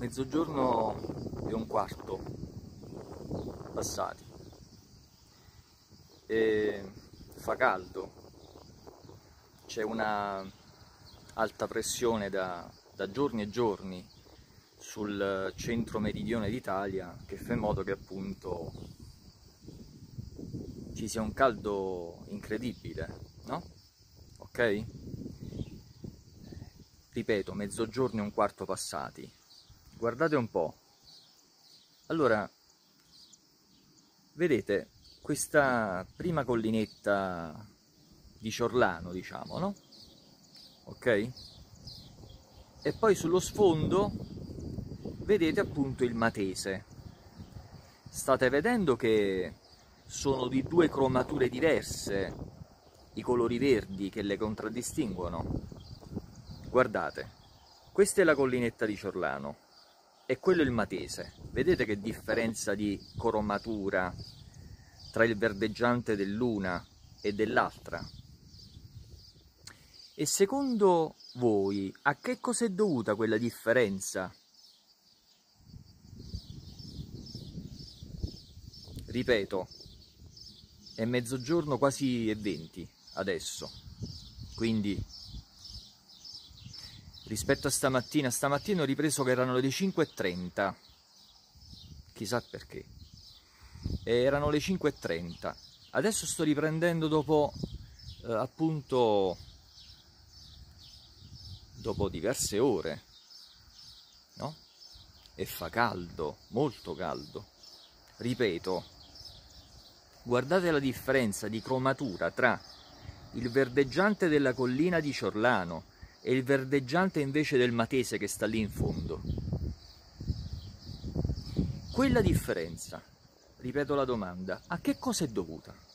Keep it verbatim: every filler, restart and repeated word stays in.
Mezzogiorno e un quarto passati e fa caldo, c'è una alta pressione da, da giorni e giorni sul centro meridione d'Italia che fa in modo che appunto ci sia un caldo incredibile, no? Ok? Ripeto, mezzogiorno e un quarto passati. Guardate un po'. Allora, vedete questa prima collinetta di Ciorlano, diciamo, no? Ok? E poi sullo sfondo vedete appunto il Matese. State vedendo che sono di due cromature diverse i colori verdi che le contraddistinguono? Guardate, questa è la collinetta di Ciorlano e quello è il Matese. Vedete che differenza di cromatura tra il verdeggiante dell'una e dell'altra? E secondo voi a che cosa è dovuta quella differenza? Ripeto, è mezzogiorno quasi e venti adesso, quindi rispetto a stamattina, stamattina ho ripreso che erano le cinque e trenta, chissà perché, e erano le cinque e trenta, adesso sto riprendendo dopo eh, appunto dopo diverse ore, no? E fa caldo, molto caldo, ripeto, guardate la differenza di cromatura tra il verdeggiante della collina di Ciorlano e il verdeggiante invece del Matese che sta lì in fondo. Quella differenza, ripeto la domanda, a che cosa è dovuta?